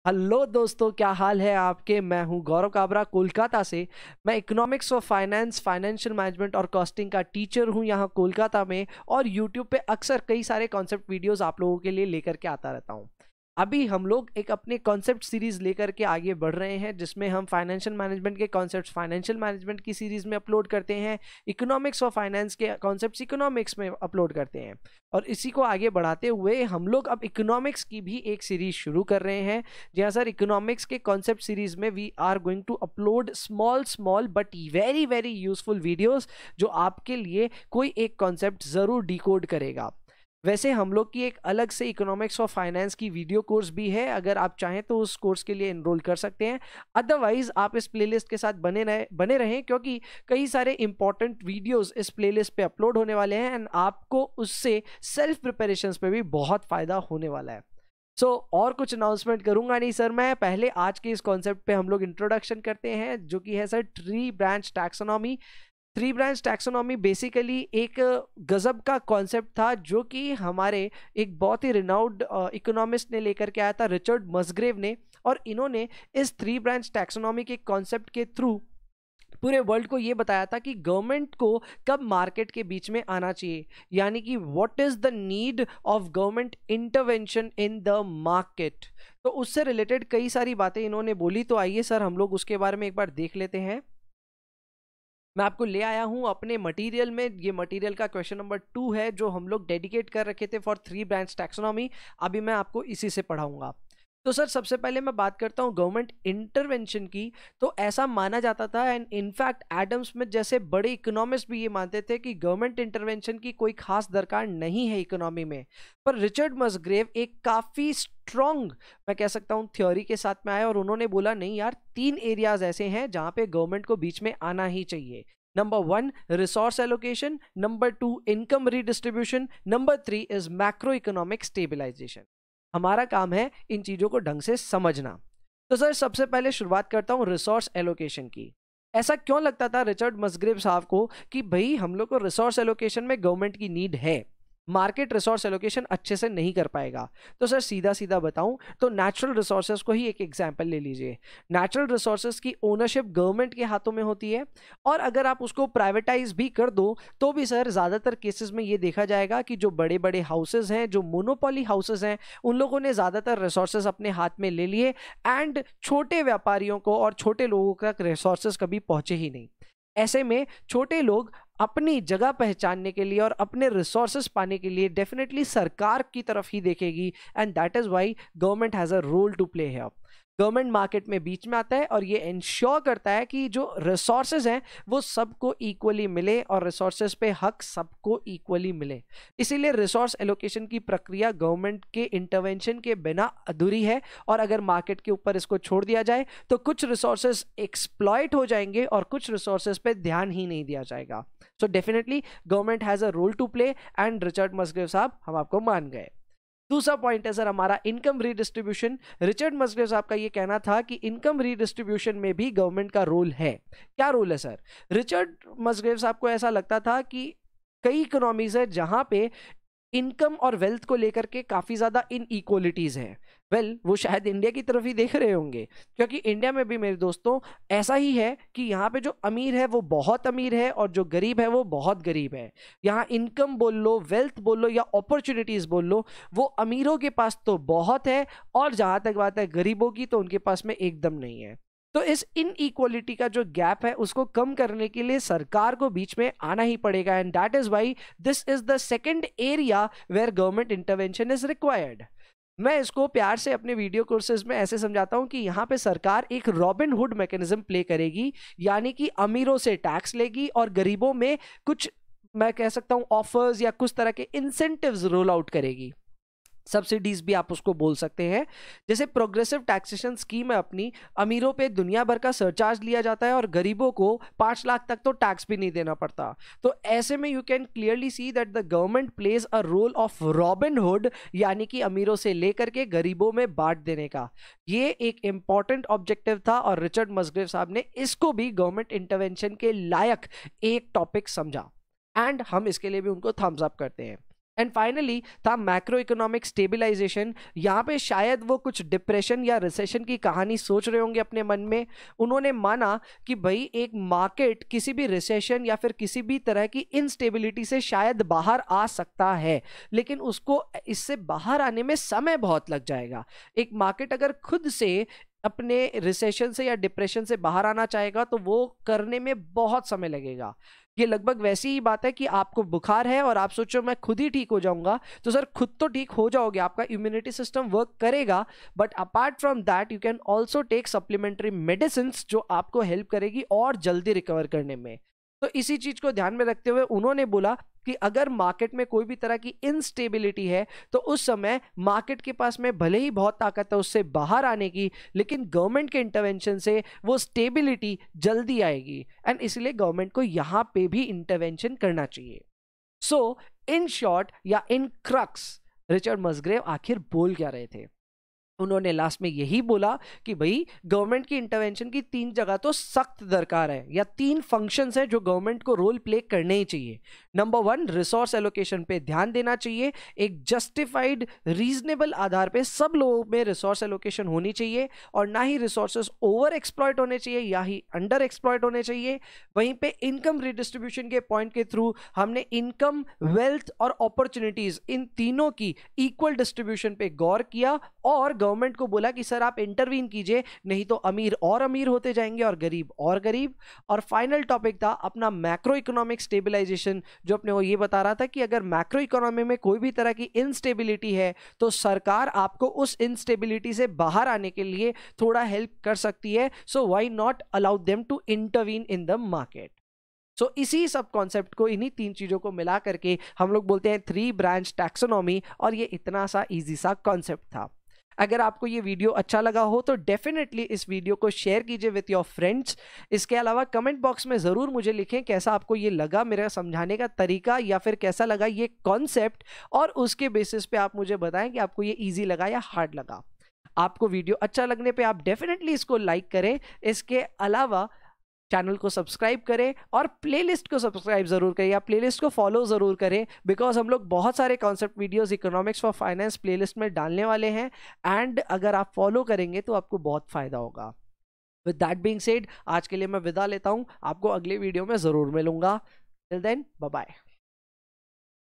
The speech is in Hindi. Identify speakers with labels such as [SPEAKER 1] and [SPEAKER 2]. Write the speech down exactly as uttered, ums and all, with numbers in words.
[SPEAKER 1] हेलो दोस्तों, क्या हाल है आपके। मैं हूं गौरव काबरा कोलकाता से। मैं इकोनॉमिक्स और फाइनेंस, फाइनेंशियल मैनेजमेंट और कॉस्टिंग का टीचर हूं यहाँ कोलकाता में, और यूट्यूब पे अक्सर कई सारे कॉन्सेप्ट वीडियोस आप लोगों के लिए लेकर के आता रहता हूं। अभी हम लोग एक अपने कॉन्सेप्ट सीरीज लेकर के आगे बढ़ रहे हैं, जिसमें हम फाइनेंशियल मैनेजमेंट के कॉन्सेप्ट्स फाइनेंशियल मैनेजमेंट की सीरीज में अपलोड करते हैं, इकोनॉमिक्स और फाइनेंस के कॉन्सेप्ट्स इकोनॉमिक्स में अपलोड करते हैं। और इसी को आगे बढ़ाते हुए हम लोग अब इकोनॉमिक्स की भी एक सीरीज शुरू कर रहे हैं, जहाँ सर इकोनॉमिक्स के कॉन्सेप्ट सीरीज में we are going to upload small small but very very useful videos, जो आपके लिए कोई एक कॉन्सेप्ट जरूर डिकोड करेगा। वैसे हम लोग की एक अलग से इकोनॉमिक्स और फाइनेंस की वीडियो कोर्स भी है, अगर आप चाहें तो उस कोर्स के लिए एनरोल कर सकते हैं। अदरवाइज आप इस प्लेलिस्ट के साथ बने रहे बने रहें, क्योंकि कई सारे इंपॉर्टेंट वीडियोस इस प्लेलिस्ट पे अपलोड होने वाले हैं एंड आपको उससे सेल्फ प्रिपरेशंस पे भी बहुत फायदा होने वाला है। सो so, और कुछ अनाउंसमेंट करूंगा नहीं सर मैं। पहले आज के इस कॉन्सेप्ट पे हम लोग इंट्रोडक्शन करते हैं, जो कि है sir three branch taxonomy. Three branch taxonomy basically एक गजब का कॉन्सेप्ट था, जो कि हमारे एक बहुत ही रिनाउंड इकोनॉमिस्ट ने लेकर के आया था, रिचर्ड मसग्रेव ने। और इन्होंने इस थ्री ब्रांच टैक्सोनॉमी के कॉन्सेप्ट के थ्रू पूरे वर्ल्ड को ये बताया था कि गवर्नमेंट को कब मार्केट के बीच में आना चाहिए, यानी कि what is the need of government intervention in the market. तो उससे रिलेटेड कई सारी बातें इन्होंने बोली। तो आइए सर हम लोग उसके बारे में एक बार देख लेते हैं। मैं आपको ले आया हूं अपने मटेरियल में। ये मटेरियल का क्वेश्चन नंबर टू है, जो हम लोग डेडिकेट कर रखे थे फॉर थ्री ब्रांच टैक्सोनॉमी। अभी मैं आपको इसी से पढ़ाऊंगा। तो सर सबसे पहले मैं बात करता हूं गवर्नमेंट इंटरवेंशन की। तो ऐसा माना जाता था, एंड इनफैक्ट एडम स्मिथ जैसे बड़े इकोनॉमिस्ट भी ये मानते थे कि गवर्नमेंट इंटरवेंशन की कोई खास दरकार नहीं है इकोनॉमी में। पर रिचर्ड मसग्रेव एक काफ़ी स्ट्रॉन्ग, मैं कह सकता हूं, थ्योरी के साथ में आए, और उन्होंने बोला नहीं यार, तीन एरियाज ऐसे हैं जहां पे गवर्नमेंट को बीच में आना ही चाहिए। Number one, resource allocation. Number two, income redistribution. Number three is macro economic stabilisation. हमारा काम है इन चीजों को ढंग से समझना। तो सर सबसे पहले शुरुआत करता हूं रिसोर्स एलोकेशन की। ऐसा क्यों लगता था रिचर्ड मसग्रेव साहब को कि भाई हम लोग को रिसोर्स एलोकेशन में गवर्नमेंट की नीड है, मार्केट रिसोर्स एलोकेशन अच्छे से नहीं कर पाएगा। तो सर सीधा सीधा बताऊं तो नेचुरल रिसोर्सेज को ही एक एग्जांपल ले लीजिए। नेचुरल रिसोर्सेज की ओनरशिप गवर्नमेंट के हाथों में होती है, और अगर आप उसको प्राइवेटाइज भी कर दो तो भी सर ज़्यादातर केसेस में ये देखा जाएगा कि जो बड़े बड़े हाउसेज हैं, जो मोनोपोली हाउसेज हैं, उन लोगों ने ज़्यादातर रिसोर्सेज अपने हाथ में ले लिए, एंड छोटे व्यापारियों को और छोटे लोगों तक रिसोर्सेज कभी पहुंचे ही नहीं। ऐसे में छोटे लोग अपनी जगह पहचानने के लिए और अपने रिसोर्सेज पाने के लिए डेफिनेटली सरकार की तरफ ही देखेगी, and that is why government has a role to play here. Government market में बीच में आता है और ये इंश्योर करता है कि जो रिसोर्सेज हैं वो सबको इक्वली मिले, और रिसोर्सेज पे हक सबको इक्वली मिले। इसीलिए रिसोर्स एलोकेशन की प्रक्रिया गवर्नमेंट के इंटरवेंशन के बिना अधूरी है, और अगर मार्केट के ऊपर इसको छोड़ दिया जाए तो कुछ रिसोर्सेज एक्सप्लॉइट हो जाएंगे और कुछ रिसोर्सेज पे ध्यान ही नहीं दिया जाएगा। So definitely government has a role to play, and Richard Musgrave साहब हम आपको मान गए। दूसरा पॉइंट है सर हमारा इनकम रीडिस्ट्रीब्यूशन। रिचर्ड मसग्रेव साहब का ये कहना था कि इनकम रीडिस्ट्रीब्यूशन में भी गवर्नमेंट का रोल है। क्या रोल है सर? रिचर्ड मसग्रेव साहब को ऐसा लगता था कि कई इकोनॉमीज है जहां पे इनकम और वेल्थ को लेकर के काफ़ी ज़्यादा इनइक्वलिटीज़ हैं। वेल well, वो शायद इंडिया की तरफ ही देख रहे होंगे, क्योंकि इंडिया में भी मेरे दोस्तों ऐसा ही है कि यहाँ पे जो अमीर है वो बहुत अमीर है, और जो गरीब है वो बहुत गरीब है। यहाँ इनकम बोल लो, वेल्थ बोल लो, या अपॉर्चुनिटीज़ बोल लो, वो अमीरों के पास तो बहुत है, और जहाँ तक बात है गरीबों की, तो उनके पास में एकदम नहीं है। तो इस इनइक्वालिटी का जो गैप है उसको कम करने के लिए सरकार को बीच में आना ही पड़ेगा, and that is why this is the second area where government intervention is required. मैं इसको प्यार से अपने वीडियो कोर्सेज में ऐसे समझाता हूं कि यहाँ पे सरकार एक रॉबिन हुड मैकेनिज्म प्ले करेगी, यानी कि अमीरों से टैक्स लेगी और गरीबों में कुछ, मैं कह सकता हूं, ऑफर्स या कुछ तरह के इंसेंटिव्स रोल आउट करेगी। सब्सिडीज भी आप उसको बोल सकते हैं। जैसे प्रोग्रेसिव टैक्सेशन स्कीम है अपनी, अमीरों पे दुनिया भर का सरचार्ज लिया जाता है और गरीबों को पाँच लाख तक तो टैक्स भी नहीं देना पड़ता। तो ऐसे में you can clearly see that the government plays a role of Robin Hood, यानी कि अमीरों से लेकर के गरीबों में बांट देने का। ये एक इंपॉर्टेंट ऑब्जेक्टिव था, और रिचर्ड मसग्रेव साहब ने इसको भी गवर्नमेंट इंटरवेंशन के लायक एक टॉपिक समझा, एंड हम इसके लिए भी उनको थम्स अप करते हैं। And finally the macro economic stabilisation. यहाँ पे शायद वो कुछ डिप्रेशन या रिसेशन की कहानी सोच रहे होंगे अपने मन में। उन्होंने माना कि भाई एक मार्केट किसी भी रिसेशन या फिर किसी भी तरह की इनस्टेबिलिटी से शायद बाहर आ सकता है, लेकिन उसको इससे बाहर आने में समय बहुत लग जाएगा। एक मार्केट अगर खुद से अपने रिसेशन से या डिप्रेशन से बाहर आना चाहेगा तो वो करने में बहुत समय लगेगा। ये लगभग वैसी ही बात है कि आपको बुखार है और आप सोचो मैं खुद ही ठीक हो जाऊंगा, तो सर खुद तो ठीक हो जाओगे, आपका इम्यूनिटी सिस्टम वर्क करेगा, but apart from that you can also take supplementary medicine जो आपको हेल्प करेगी और जल्दी रिकवर करने में। तो इसी चीज को ध्यान में रखते हुए उन्होंने बोला कि अगर मार्केट में कोई भी तरह की इनस्टेबिलिटी है तो उस समय मार्केट के पास में भले ही बहुत ताकत है उससे बाहर आने की, लेकिन गवर्नमेंट के इंटरवेंशन से वो स्टेबिलिटी जल्दी आएगी एंड इसलिए गवर्नमेंट को यहां पे भी इंटरवेंशन करना चाहिए। सो इन शॉर्ट या इन क्रक्स रिचर्ड मसग्रेव आखिर बोल क्या रहे थे? उन्होंने लास्ट में यही बोला कि भाई गवर्नमेंट की इंटरवेंशन की तीन जगह तो सख्त दरकार है, या तीन फंक्शंस हैं जो गवर्नमेंट को रोल प्ले करने ही चाहिए। नंबर वन, रिसोर्स एलोकेशन पे ध्यान देना चाहिए। एक जस्टिफाइड रीजनेबल आधार पे सब लोगों में रिसोर्स एलोकेशन होनी चाहिए और ना ही रिसोर्सेज ओवर एक्सप्लॉयट होने चाहिए या ही अंडर एक्सप्लॉयट होने चाहिए। वहीं पे इनकम रिडिस्ट्रीब्यूशन के पॉइंट के थ्रू हमने इनकम, वेल्थ और अपॉर्चुनिटीज इन तीनों की इक्वल डिस्ट्रीब्यूशन पे गौर किया और गवर्नमेंट को बोला कि सर आप इंटरवीन कीजिए, नहीं तो अमीर और अमीर होते जाएंगे और गरीब और गरीब। और फाइनल टॉपिक था अपना मैक्रो इकोनॉमिक स्टेबिलाईजेशन, जो अपने को ये बता रहा था कि अगर मैक्रो इकोनॉमी में कोई भी तरह की इनस्टेबिलिटी है तो सरकार आपको उस इनस्टेबिलिटी से बाहर आने के लिए थोड़ा हेल्प कर सकती है। So why not allow them to intervene in the market. So so, इसी सब कॉन्सेप्ट को, इन्हीं तीन चीजों को मिला करके हम लोग बोलते हैं थ्री ब्रांच टैक्सोनॉमी, और ये इतना सा इजी सा कॉन्सेप्ट था। अगर आपको ये वीडियो अच्छा लगा हो तो डेफिनेटली इस वीडियो को शेयर कीजिए विथ योर फ्रेंड्स। इसके अलावा कमेंट बॉक्स में ज़रूर मुझे लिखें कैसा आपको ये लगा, मेरा समझाने का तरीका, या फिर कैसा लगा ये कॉन्सेप्ट, और उसके बेसिस पे आप मुझे बताएं कि आपको ये ईजी लगा या हार्ड लगा। आपको वीडियो अच्छा लगने पे आप डेफिनेटली इसको लाइक करें। इसके अलावा चैनल को सब्सक्राइब करें और प्लेलिस्ट को सब्सक्राइब जरूर करें या प्लेलिस्ट को फॉलो जरूर करें, बिकॉज हम लोग बहुत सारे concept videos economics for finance playlist में डालने वाले हैं एंड अगर आप फॉलो करेंगे तो आपको बहुत फायदा होगा। विद दैट बीइंग सेड, आज के लिए मैं विदा लेता हूं, आपको अगले वीडियो में जरूर मिलूंगा। Till then, bye bye.